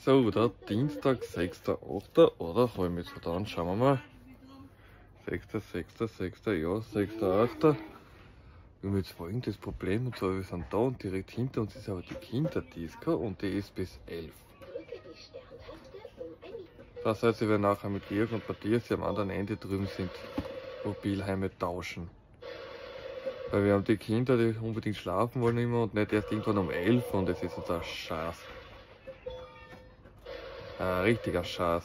oder Dienstag, 6.8. oder hol mich so dann, schauen wir mal. 6., ja, 6.8. Wir haben jetzt folgendes Problem, und zwar wir sind da und direkt hinter uns ist aber die Kinderdisco und die ist bis 11. Das heißt, wir werden nachher mit Georg und Matthias, die am anderen Ende drüben sind, Mobilheime tauschen. Weil wir haben die Kinder, die unbedingt schlafen wollen immer und nicht erst irgendwann um 11 und das ist uns ein Schatz. Ein richtiger Schatz.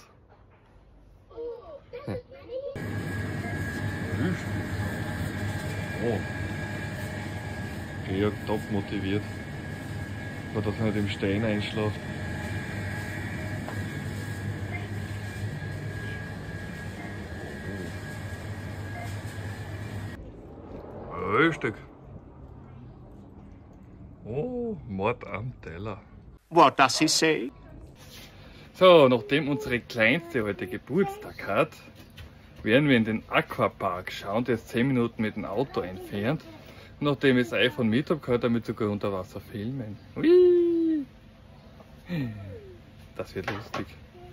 Oh. Georg top motiviert. Aber dass er nicht im Stein einschläft. Frühstück. Oh, Mord am Teller. What does he say? So, nachdem unsere Kleinste heute Geburtstag hat, werden wir in den Aquapark schauen. Der ist 10 Minuten mit dem Auto entfernt. Nachdem ich das iPhone mit habe, kann ich damit sogar unter Wasser filmen. Hui. Das wird lustig.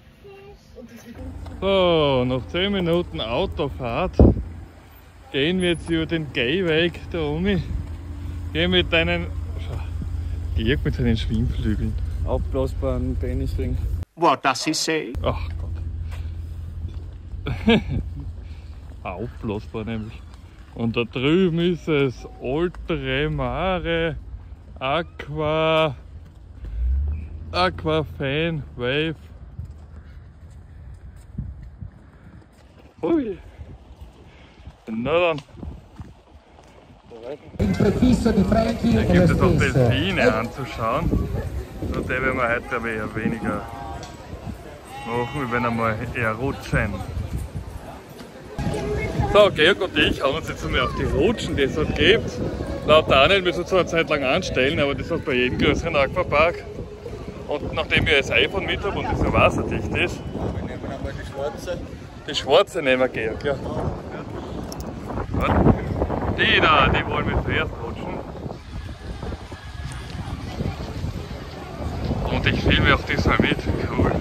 So, nach 10 Minuten Autofahrt gehen wir jetzt über den Gehweg da um. Gehen mit deinen. Georg mit seinen Schwimmflügeln. Aufblasbaren Tennisring. What does he say? Ach Gott. Aufblasbar nämlich. Und da drüben ist es Oltre Mare Aquafan Wave. Hui. Na dann. Da gibt es auch Delfine anzuschauen. Nur die werden wir heute aber eher weniger machen, wir werden einmal eher rutschen. So, Georg und ich haben uns jetzt einmal auf die Rutschen, die es dort gibt. Laut Daniel müssen wir zwar eine Zeit lang anstellen, aber das hat bei jedem größeren Aquapark. Und nachdem ich das iPhone mit habe und das so wasserdicht ist, Wir nehmen einmal die schwarze. die schwarze nehmen wir, Georg, ja. Die da, die wollen wir zuerst rutschen. Und ich filme auch diesmal mit, cool.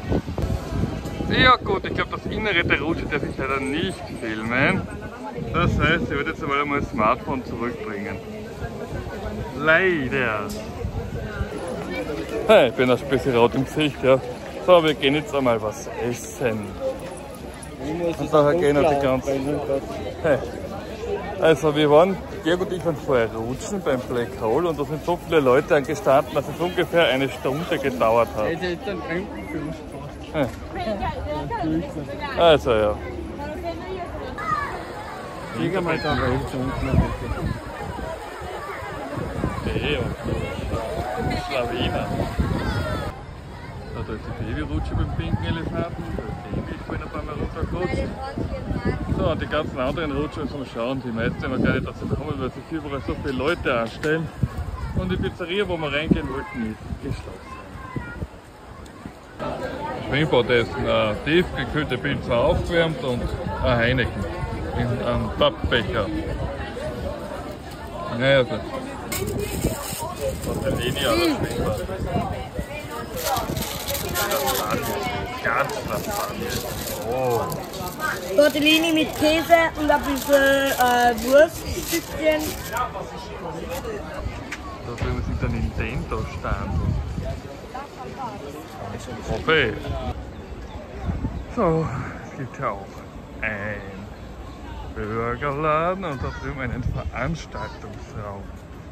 Ja gut, ich glaube das Innere der Rutsche darf ich leider nicht filmen. Das heißt, ich werde jetzt einmal mein Smartphone zurückbringen. Leider. Hey, ich bin ein bisschen rot im Gesicht, ja. So, wir gehen jetzt einmal was essen. Und daher gehen wir die ganzen... Hey. Also wir waren, Georg und ich waren vorher rutschen beim Black Hole und da sind so viele Leute angestanden, dass es ungefähr eine Stunde gedauert hat. Hey. Also ja. Liege mal da rechts unten. Okay, und Schlawiner. Da ist die Babyrutsche beim pinken Elefanten, da ist die Baby, ich bin ein paar Mal runtergerutscht. So, und die ganzen anderen Rutschen zum Schauen, die meisten haben wir gar nicht dazu bekommen, weil sich überall so viele Leute anstellen. Und die Pizzeria, wo wir reingehen wollten, ist geschlossen. Schwimmbad essen, eine tiefgekühlte Pizza aufgewärmt und ein Heineken in einem Pappbecher. Naja, also. Und die Linie an der Schwimmbad. Ganz Lasagne. Oh. Tortellini mit Käse und ein bisschen Wurststückchen. Da drüben sind der Nintendo-Stand. Okay. So, es gibt ja auch einen Burgerladen und da drüben einen Veranstaltungsraum.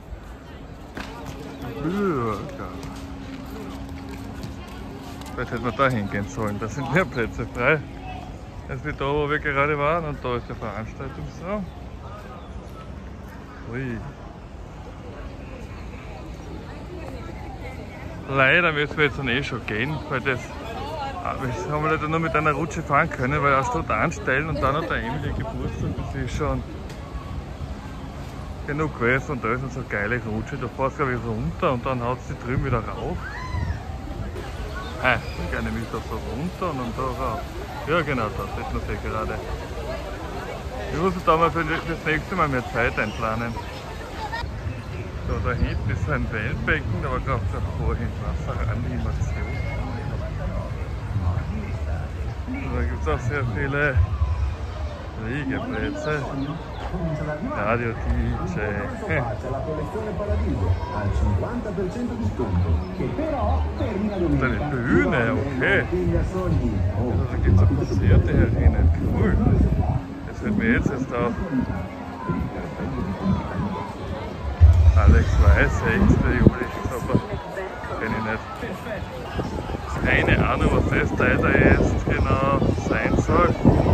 Burger. Vielleicht hätten wir da hingehen sollen, da sind mehr Plätze frei. Als wie da, wo wir gerade waren, und da ist der Veranstaltungsraum. Ui. Leider müssen wir jetzt dann eh schon gehen, weil das haben wir leider nur mit einer Rutsche fahren können, weil eine Stunde anstellen und dann hat der Emily Geburtstag, das ist schon genug gewesen und da ist so eine geile Rutsche, da fährst du glaube ich runter und dann haut sie drüben wieder rauf. Ich gehe nämlich da so runter und dann da rauf. Ja genau, das sieht man sich gerade. Wir müssen da mal für das nächste Mal mehr Zeit einplanen. So, da hinten ist so ein Wellbecken, aber gerade davor hin Wasseranimation. da gibt es auch sehr viele Liegeplätze. Radio DJ. Und eine Bühne, okay. Also da gibt es auch Konzerte herinnen. Cool. Das fällt mir jetzt erst auf. Alex Weiß, 6. Juli, aber kenn ich nicht. Keine Ahnung, was das Teil da jetzt genau sein soll.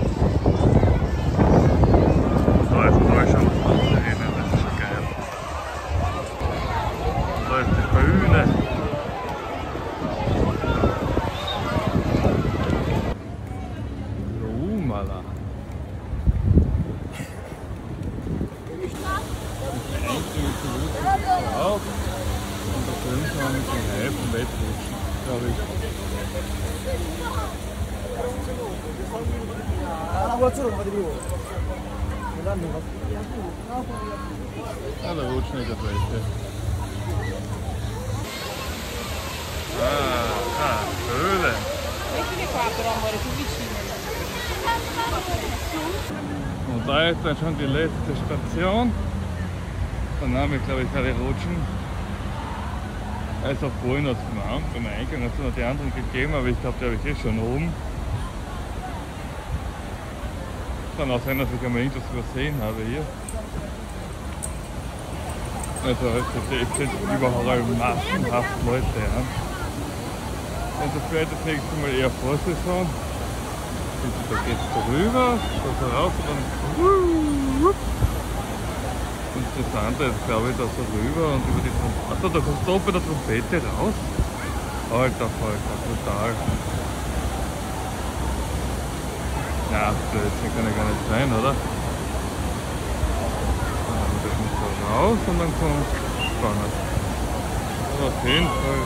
Da ist mal schon drinnen, das ist schon geil. Da ist die Bühne. Rumala. Auf. Und da drüben kann man mit den Reifen wettrutschen, glaube ich. Ah, da rutschen nicht der Seite. Höhle. Und da ist dann schon die letzte Station. Dann haben wir, glaube ich, alle rutschen. Also vorhin hat es beim Eingang hat es noch die anderen gegeben, aber ich glaube, die habe ich schon oben. Kann auch sein, dass ich einmal irgendwas übersehen habe hier. Also es sind überall massenhaft Leute. Ja. Also vielleicht das nächste Mal eher Vorsaison. Da geht es drüber, da raus und dann. Und das andere ist, glaube ich, da so rüber und über die Trompete. Achso, da kommst du oben bei der Trompete raus. Alter Falter, brutal. Ja, Blödsinn kann ja gar nicht sein, oder? Dann haben wir das da raus und dann kommt es spannend. Aber auf jeden Fall.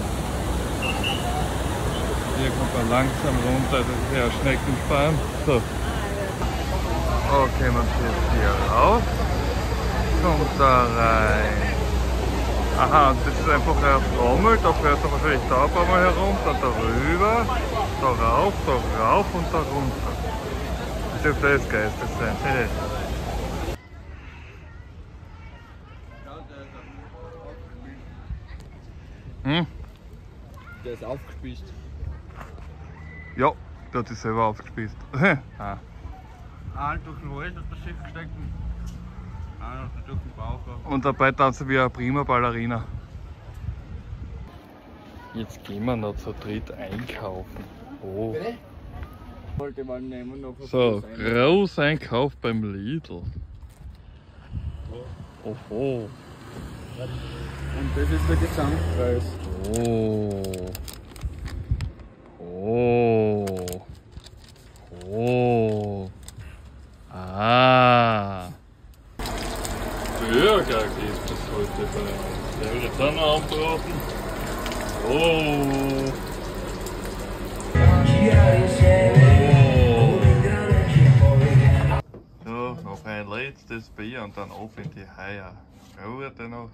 Hier kommt man langsam runter, das ist ja Schneckensparen. So. Okay, man zieht hier raus. Kommt da rein. Aha, und das ist einfach eine Trommel, da fährt er wahrscheinlich da ein paar Mal herunter, da rüber, da rauf und da runter. Das dürfte das Geiste sein. Hey. Hm? Der ist aufgespießt. Ja, der hat sich selber aufgespießt. Ah. Durch den Wald hat das Schiff gesteckt. Durch den Bauch. Und dabei tanzen wir eine prima Ballerina. Jetzt gehen wir noch zu dritt einkaufen. Oh. Wollte man nehmen noch So, Großeinkauf beim Lidl. Oho. Und das ist der Gesamtpreis. Oh. Oh. Oh. Ah. Burger gibt es heute bei uns. Der wird jetzt auch noch anbraten. Oh. So, noch ein letztes Bier und dann auf in die Haie. Gute Nacht.